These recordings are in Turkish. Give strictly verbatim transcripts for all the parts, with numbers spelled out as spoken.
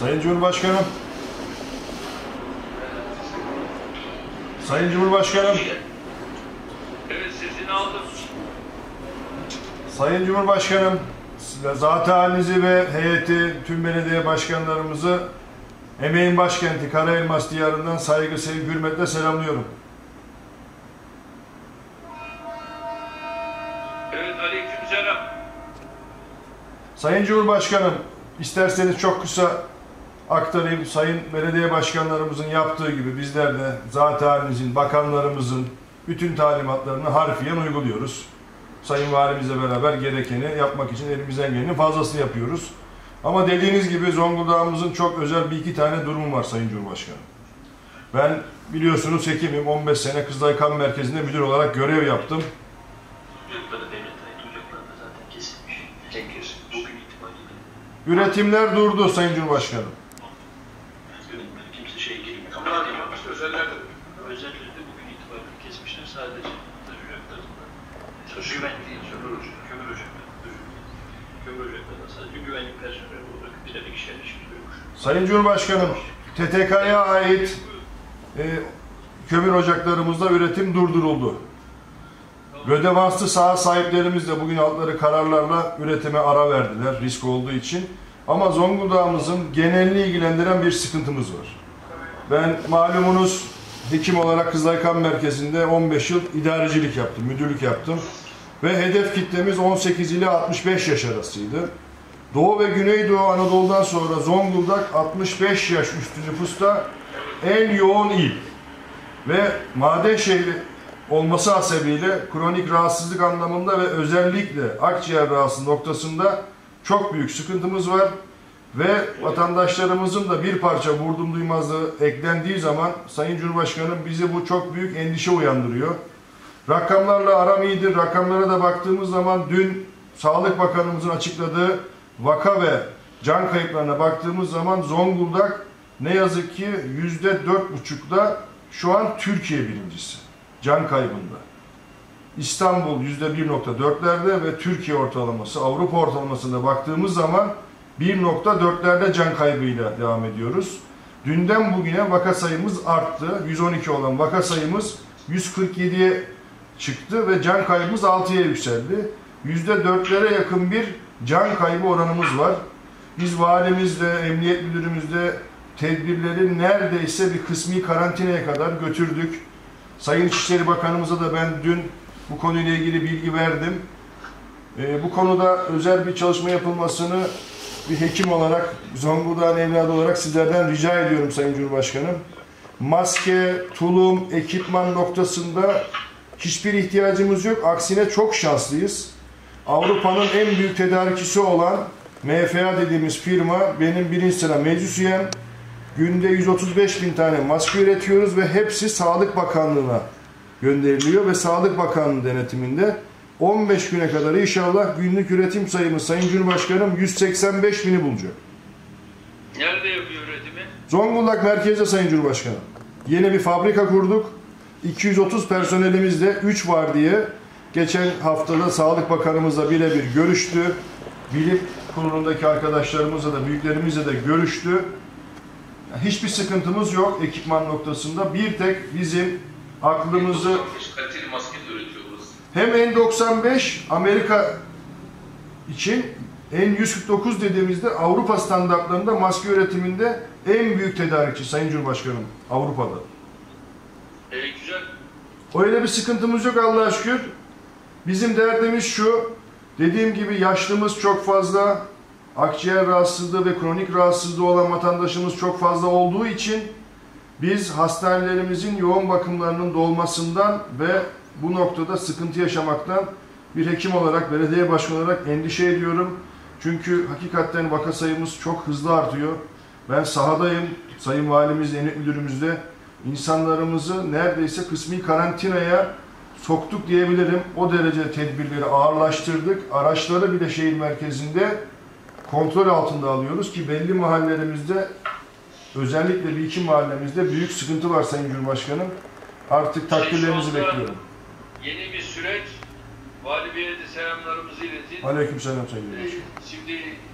Sayın Cumhurbaşkanım. Sayın Cumhurbaşkanım. Evet, sesini aldım. Sayın Cumhurbaşkanım, zat-ı halinizi ve heyeti, tüm belediye başkanlarımızı emeğin başkenti Karaelmas diyarından saygı, sevgi, hürmetle selamlıyorum. Evet, aleykümselam. Sayın Cumhurbaşkanım, isterseniz çok kısa aktarayım. Sayın belediye başkanlarımızın yaptığı gibi bizler de zat-ı halinizin, bakanlarımızın bütün talimatlarını harfiyen uyguluyoruz. Sayın Valimizle beraber gerekeni yapmak için elimizden gelenin fazlasını yapıyoruz. Ama dediğiniz gibi Zonguldak'ımızın çok özel bir iki tane durumu var Sayın Cumhurbaşkanım. Ben biliyorsunuz hekimim, on beş sene Kızılay Kan Merkezi'nde müdür olarak görev yaptım. Üretimler durdu Sayın Cumhurbaşkanım. Kimse şey girmiyor. Özellikle bugün itibariyle kesmişler sadece ocaklarında. Güvenlik değil, kömür ocakları. Kömür ocakları. Kömür ocaklarında sadece güvenlik personeli olarak birer ikişer iş görüyormuş. Sayın Cumhurbaşkanım, T T K'ya ait e, kömür ocaklarımızda üretim durduruldu. Rödevanslı saha sahiplerimiz de bugün aldıkları kararlarla üretime ara verdiler risk olduğu için. Ama Zonguldak'ımızın genelini ilgilendiren bir sıkıntımız var. Ben malumunuz hekim olarak Kızılay Kan Merkezi'nde on beş yıl idarecilik yaptım, müdürlük yaptım. Ve hedef kitlemiz on sekiz ile altmış beş yaş arasıydı. Doğu ve Güneydoğu Anadolu'dan sonra Zonguldak altmış beş yaş üstü nüfusta en yoğun il. Ve maden şehri olması hasebiyle kronik rahatsızlık anlamında ve özellikle akciğer rahatsızlığı noktasında çok büyük sıkıntımız var. Ve vatandaşlarımızın da bir parça vurdum duymazlığı eklendiği zaman Sayın Cumhurbaşkanım bizi bu çok büyük endişe uyandırıyor. Rakamlarla aram iyidir. Rakamlara da baktığımız zaman dün Sağlık Bakanımızın açıkladığı vaka ve can kayıplarına baktığımız zaman Zonguldak ne yazık ki yüzde dört buçukta şu an Türkiye birincisi can kaybında. İstanbul yüzde bir nokta dörtlerde ve Türkiye ortalaması, Avrupa ortalamasında baktığımız zaman bir nokta dörtlerde can kaybıyla devam ediyoruz. Dünden bugüne vaka sayımız arttı. yüz on iki olan vaka sayımız yüz kırk yediye çıktı ve can kaybımız altıya yükseldi. yüzde dörtlere yakın bir can kaybı oranımız var. Biz valimizle, emniyet müdürümüzle tedbirleri neredeyse bir kısmi karantinaya kadar götürdük. Sayın İçişleri Bakanımıza da ben dün bu konuyla ilgili bilgi verdim. Ee, bu konuda özel bir çalışma yapılmasını bir hekim olarak, Zonguldak'ın evladı olarak sizlerden rica ediyorum Sayın Cumhurbaşkanım. Maske, tulum, ekipman noktasında hiçbir ihtiyacımız yok. Aksine çok şanslıyız. Avrupa'nın en büyük tedarikçisi olan M F A dediğimiz firma benim birinci sıra meclis üyem. Günde yüz otuz beş bin tane maske üretiyoruz ve hepsi Sağlık Bakanlığı'na gönderiliyor ve Sağlık Bakanlığı denetiminde on beş güne kadar inşallah günlük üretim sayımız Sayın Cumhurbaşkanım yüz seksen beş bini bulacak. Nerede yapıyor üretimi? Zonguldak merkezde Sayın Cumhurbaşkanım. Yeni bir fabrika kurduk. iki yüz otuz personelimizle üç var diye geçen haftada Sağlık Bakanımızla birebir görüştü. Bilim kurulundaki arkadaşlarımızla da büyüklerimizle de görüştü. Hiçbir sıkıntımız yok ekipman noktasında. Bir tek bizim aklımızı kaliteli maske üretiyoruz. hem N doksan beş Amerika için N yüz kırk dokuz dediğimizde Avrupa standartlarında maske üretiminde en büyük tedarikçi Sayın Cumhurbaşkanım Avrupa'da. E, güzel. Öyle bir sıkıntımız yok Allah'a şükür. Bizim derdimiz şu, dediğim gibi yaşlımız çok fazla, akciğer rahatsızlığı ve kronik rahatsızlığı olan vatandaşımız çok fazla olduğu için biz hastanelerimizin yoğun bakımlarının dolmasından ve bu noktada sıkıntı yaşamaktan bir hekim olarak, belediye başkanı olarak endişe ediyorum. Çünkü hakikaten vaka sayımız çok hızlı artıyor. Ben sahadayım, Sayın Valimiz, Emniyet Müdürümüzle insanlarımızı neredeyse kısmi karantinaya soktuk diyebilirim. O derece tedbirleri ağırlaştırdık. Araçları bile şehir merkezinde kontrol altında alıyoruz ki belli mahallelerimizde, özellikle bir iki mahallemizde büyük sıkıntı var Sayın Cumhurbaşkanım. Artık takdirlerinizi bekliyorum. Yeni bir süreç. Vali Bey'e de selamlarımızı iletin. Aleykümselam Sayın Cumhurbaşkanım. Ee, şimdi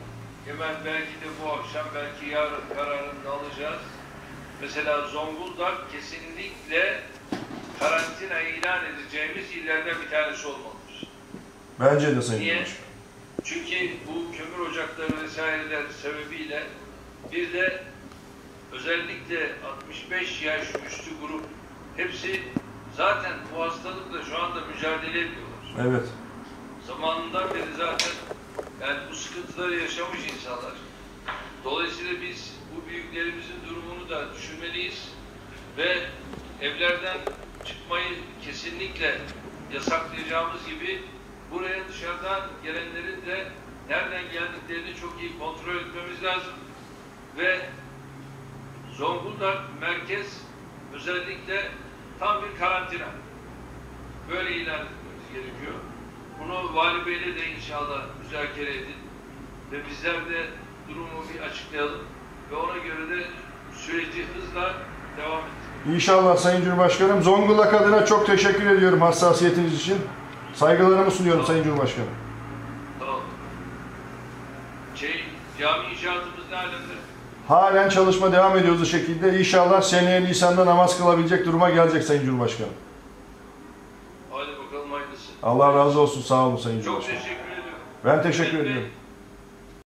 hemen belki de bu akşam, belki yarın kararını alacağız. Mesela Zonguldak kesinlikle karantina ilan edeceğimiz illerden bir tanesi olmalıdır. Bence de Sayın Niye? Cumhurbaşkanım. Çünkü bu kömür ocakları vesaireler sebebiyle bir de özellikle altmış beş yaş üstü grup hepsi zaten bu hastalıkla şu anda mücadele ediyorlar. Evet. Zamanından beri zaten yani bu sıkıntıları yaşamış insanlar. Dolayısıyla biz bu büyüklerimizin durumunu da düşünmeliyiz ve evlerden çıkmayı kesinlikle yasaklayacağımız gibi buraya dışarıdan gelenlerin de nereden geldiklerini çok iyi kontrol etmemiz lazım ve Zonguldak merkez özellikle tam bir karantina. Böyle ilan etmemiz gerekiyor. Bunu Vali Bey'le de inşallah müzakere edin ve bizler de durumu bir açıklayalım ve ona göre de süreci hızla devam edelim. İnşallah Sayın Cumhurbaşkanım. Zonguldak adına çok teşekkür ediyorum hassasiyetiniz için. Saygılarımı sunuyorum Sayın Cumhurbaşkanım. Tamam. Şey, cami inşaatımız ne alemde? Halen çalışma devam ediyoruz bu şekilde. İnşallah seneye Nisan'da namaz kılabilecek duruma gelecek Sayın Cumhurbaşkanım. Hadi bakalım hayırlısı. Allah razı olsun. Sağ olun Sayın Çok Cumhurbaşkanım. teşekkür ediyorum. Ben teşekkür Mehmet Bey, ediyorum.